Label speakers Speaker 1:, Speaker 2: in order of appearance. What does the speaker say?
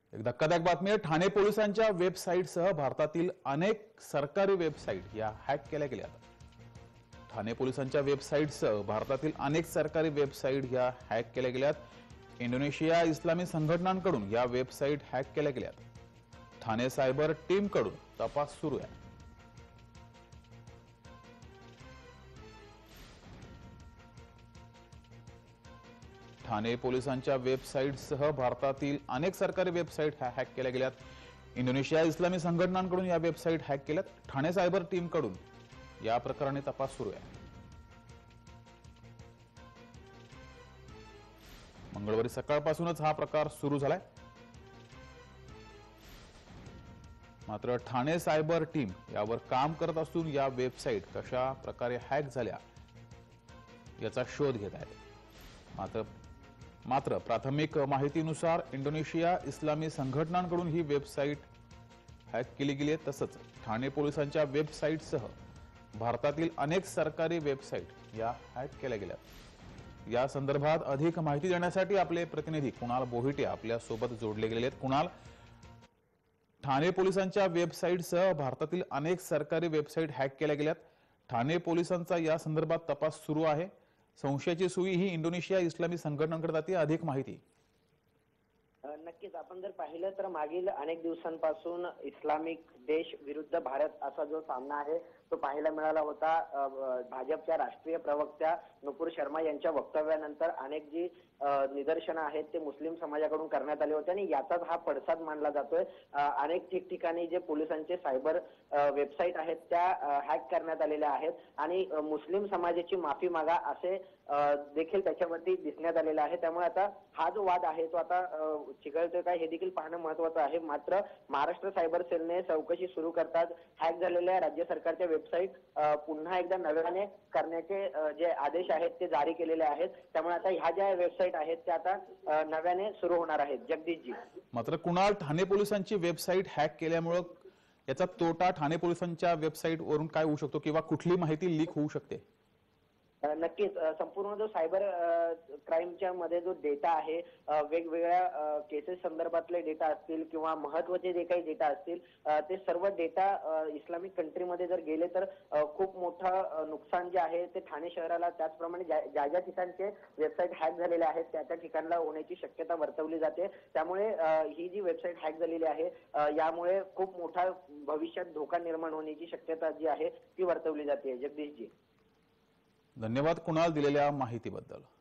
Speaker 1: एक धक्कादायक बातमी आहे। ठाणे पोलिसांच्या वेबसाईटसह भारतातील अनेक सरकारी वेबसाईट या हॅक केल्या गेल्यात। ठाणे पोलिसांच्या वेबसाईटसह भारतातील अनेक सरकारी वेबसाईट या हॅक केल्या गेल्यात। इंडोनेशिया इस्लामी संघटनांकडून या वेबसाईट हॅक केल्या गेल्यात। ठाणे सायबर टीमकडून तपास सुरू आहे। ठाणे पोलिसांच्या वेबसाईटसह भारतातील अनेक सरकारी वेबसाईट हॅक केल्या गेल्यात। इंडोनेशिया इस्लामी संघटनांकडून या वेबसाईट हॅक केल्यात। ठाणे सायबर टीमकडून या प्रकरणी तपास सुरू आहे। मंगळवारी सकाळपासूनच हा प्रकार सुरू झालाय। मात्र ठाणे सायबर टीम यावर काम करत असून या वेबसाईट कशा प्रकारे हॅक झाल्या याचा शोध घेत आहे। मात्र प्राथमिक माहितीनुसार इंडोनेशिया इस्लामी संघटनांकडून ही वेबसाईट हॅक केली गेली आहे। तसंच ठाणे पोलिसांच्या वेबसाईटसह भारतातील अनेक सरकारी वेबसाईट या हॅक केल्या गेल्या। या संदर्भात अधिक माहिती देण्यासाठी आपले प्रतिनिधी कुणाल बोहिटे आपल्या सोबत जोडले गेले आहेत। कुणाल, ठाणे पोलिसांच्या वेबसाईटसह भारतातील अनेक सरकारी वेबसाईट हॅक केल्या गेल्यात। ठाणे पोलिसांचा या संदर्भात तपास सुरू आहे। संशयाची सुई ही इंडोनेशिया इस्लामी संघटनांकडे जाते। अधिक माहिती।
Speaker 2: नक्कीच आपण जर पाहिलं तर मागील अनेक दिवसांपासून इस्लामिक देश विरुद्ध भारत असा जो सामना आहे तो पाहायला मिळाला होता। भाजपच्या राष्ट्रीय प्रवक्त्या नुपूर शर्मा यांच्या वक्तव्यानंतर अनेक जी निदर्शनं आहेत ते मुस्लिम समाजाकडून करण्यात आले होते आणि याचाच हा पडसाद मानला जातोय। अनेक ठिकठिकाणी जे पोलिसांचे सायबर वेबसाईट आहेत त्या हॅक करण्यात आलेल्या आहेत आणि मुस्लिम समाजाची माफी मागा असे देखील त्याच्यावरती दिसण्यात आलेलं आहे। त्यामुळे आता हा जो वाद आहे तो आता चिघळतोय काय हे देखील पाहणं महत्त्वाचं आहे। मात्र महाराष्ट्र सायबर सेलने चौकशी सुरू करतात हॅक झालेल्या राज्य सरकारच्या वेबसाईट पुन्हा एकदा नव्याने करण्याचे जे आदेश आहेत ते जारी केलेले आहेत। त्यामुळे आता ह्या ज्या वेबसाईट आहेत त्या आता नव्याने सुरू होणार आहेत। जगदीशजी,
Speaker 1: मात्र कुणाल, ठाणे पोलिसांची वेबसाईट हॅक केल्यामुळे याचा तोटा ठाणे पोलिसांच्या वेबसाईट वरून काय होऊ शकतो किंवा कुठली माहिती लीक होऊ शकते?
Speaker 2: नक्कीच संपूर्ण जो सायबर क्राईमच्या मध्ये जो डेटा आहे वेगवेगळ्या केसेस संदर्भातले डेटा असतील किंवा महत्त्वाचे जे काही डेटा असतील ते सर्व डेटा इस्लामिक कंट्रीमध्ये जर गेले तर खूप मोठं नुकसान जे आहे ते ठाणे शहराला त्याचप्रमाणे ज्या ज्या ठिकाणचे वेबसाईट हॅक झालेले आहेत त्या त्या ठिकाणला होण्याची शक्यता वर्तवली जाते। त्यामुळे ही जी वेबसाईट हॅक झालेली आहे यामुळे खूप मोठा भविष्यात धोका निर्माण होण्याची शक्यता जी आहे ती वर्तवली जाते। जगदीशजी,
Speaker 1: धन्यवाद कुणाल दिलेल्या माहितीबद्दल।